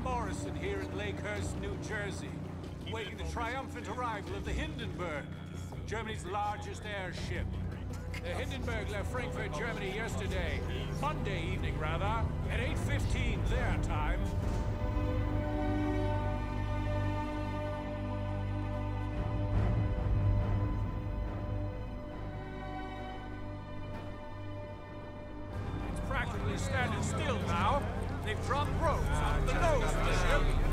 Morrison here in Lakehurst, New Jersey, waiting the triumphant arrival of the Hindenburg, Germany's largest airship. The Hindenburg left Frankfurt, Germany yesterday, Monday evening rather, at 8:15 their time. It's practically standing still now. They've dropped ropes on the nose of the ship.